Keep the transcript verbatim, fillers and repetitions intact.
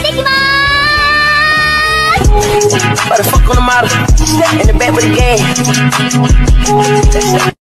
いきまーす。 But the fuck on the model, in the back with the game.